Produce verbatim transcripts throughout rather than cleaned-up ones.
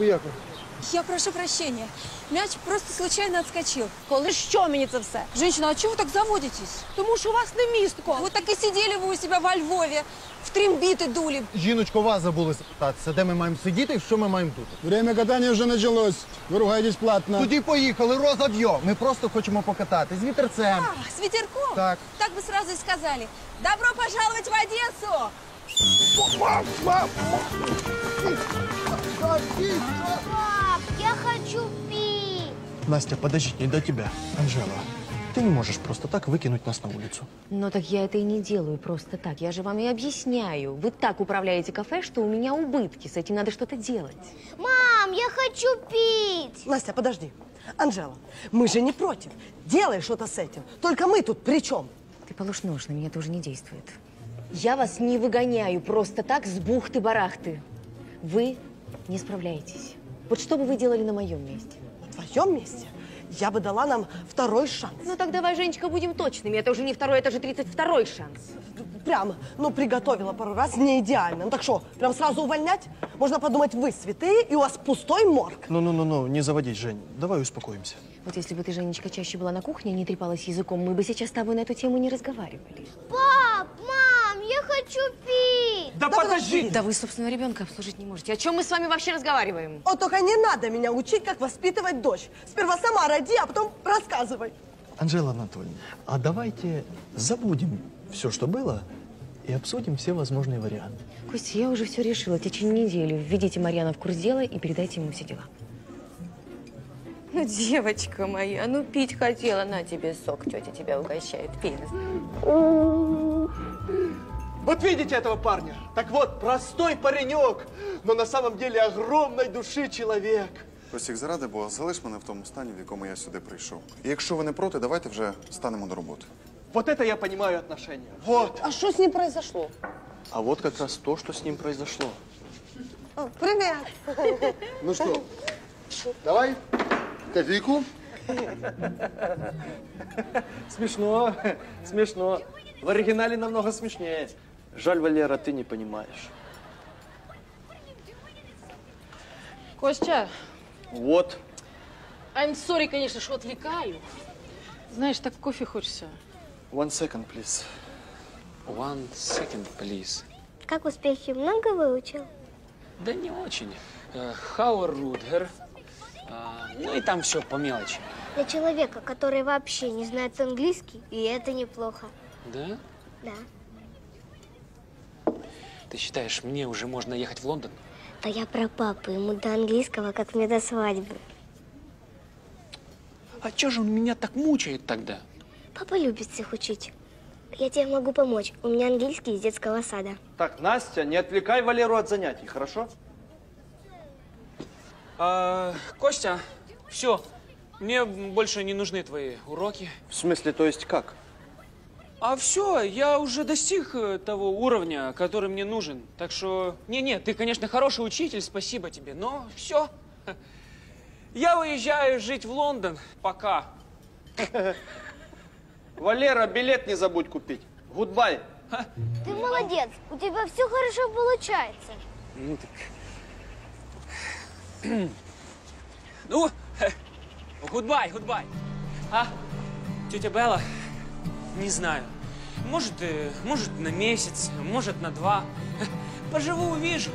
поехали. Я прошу прощения. Мяч просто случайно отскочил. Коли що мені це все? Женщина, а чего вы так заводитесь? Тому що у вас не містко. Вот так и сидели вы у себя во Львове, в трембиты дули. Жіночко, вас забули запитатися, де ми маємо сидіти і що ми маємо тут. Время катания уже началось. Вы ругаетесь платно. Тоді поїхали, розоб'ємо. Ми просто хочемо покатати з вітерцем. А, с ветерком? Так. Так бы сразу и сказали. Добро пожаловать в Одессу! Пап, я хочу пить. Настя, подожди, не до тебя. Анжела, ты не можешь просто так выкинуть нас на улицу. Но так я это и не делаю просто так. Я же вам и объясняю. Вы так управляете кафе, что у меня убытки. С этим надо что-то делать. Мам, я хочу пить. Настя, подожди. Анжела, мы же не против. Делай что-то с этим. Только мы тут при чем? Ты положь нож, на меня это уже не действует. Я вас не выгоняю просто так с бухты-барахты. Вы не справляетесь. Вот что бы вы делали на моем месте? На твоем месте я бы дала нам второй шанс. Ну так давай, Женечка, будем точными. Это уже не второй, это уже тридцать второй шанс. Прямо, ну, приготовила пару раз, не идеально. Ну так что, прям сразу увольнять? Можно подумать, вы святые, и у вас пустой морг. Ну-ну-ну, не заводись, Жень. Давай успокоимся. Вот если бы ты, Женечка, чаще была на кухне, не трепалась языком, мы бы сейчас с тобой на эту тему не разговаривали. Пап, мам, я хочу пить. Да, Да подожди! Да вы, собственно, ребенка обслужить не можете. О чем мы с вами вообще разговариваем? Вот только не надо меня учить, как воспитывать дочь. Сперва сама роди, а потом рассказывай. Анжела Анатольевна, а давайте забудем все, что было, и обсудим все возможные варианты. Костя, я уже все решила. В течение недели введите Марьяна в курс дела и передайте ему все дела. Ну, девочка моя, ну пить хотела. На тебе сок, тетя тебя угощает. Пей. Вот видите этого парня? Так вот, простой паренек, но на самом деле огромной души человек. Костік, заради Бога, залиш мене в тому стані, в якому я сюди прийшов. І якщо ви не проти, давайте вже станемо до роботи. Вот это я понимаю отношения. Вот. А что с ним произошло? А вот как раз то, что с ним произошло. О, привет. Ну що, давай, кофейку. Смешно, смешно. В оригинале намного смешнее. Жаль, Валера, ты не понимаешь. Костя, Вот. I'm sorry, конечно, что отвлекаю. Знаешь, так кофе хочется. One second, please. One second, please. Как успехи? Много выучил? Да не очень. How Рудгер. Ну и там все по мелочи. Для человека, который вообще не знает английский, и это неплохо. Да? Да. Ты считаешь, мне уже можно ехать в Лондон? Да я про папу. Ему до английского, как мне до свадьбы. А чё же он меня так мучает тогда? Папа любит всех учить. Я тебе могу помочь. У меня английский из детского сада. Так, Настя, не отвлекай Валеру от занятий, хорошо? А, Костя, все. Мне больше не нужны твои уроки. В смысле, то есть как? А все, я уже достиг того уровня, который мне нужен. Так что, не-не, ты, конечно, хороший учитель, спасибо тебе, но все. Я уезжаю жить в Лондон. Пока. Валера, билет не забудь купить. Гудбай. Ты молодец. У тебя все хорошо получается. Ну так. Ну, гудбай, гудбай. А, тетя Белла, не знаю. Может, может на месяц, может на два. Поживу, увижу.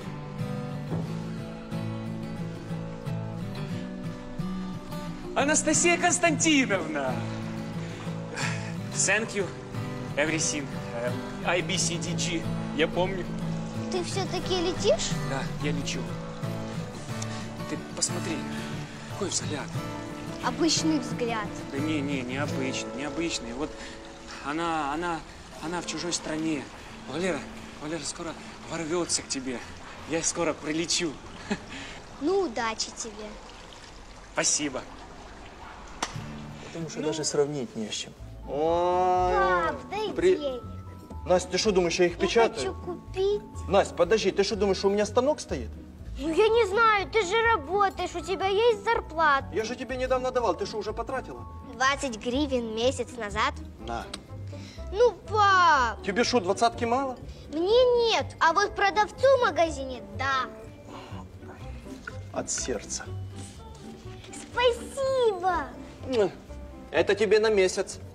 Анастасия Константиновна. Thank you, everything. I B C D G. Я помню. Ты все-таки летишь? Да, я лечу. Ты посмотри, какой взгляд. Обычный взгляд. Да не, не, необычный, необычный. Вот она, она, она в чужой стране. Валера, Валера скоро ворвется к тебе. Я скоро прилечу. Ну, удачи тебе. Спасибо. Потому что ну... даже сравнить не с чем. Пап, дай При... денег. Настя, ты что думаешь, я их Я печатаю? хочу купить. Настя, подожди, ты что думаешь, что у меня станок стоит? Ну, я не знаю, ты же работаешь, у тебя есть зарплата. Я же тебе недавно давал, ты что, уже потратила? двадцать гривен месяц назад. На. Ну, пап. Тебе что, двадцатки мало? Мне нет, а вот продавцу в магазине – да. от сердца. Спасибо. Это тебе на месяц.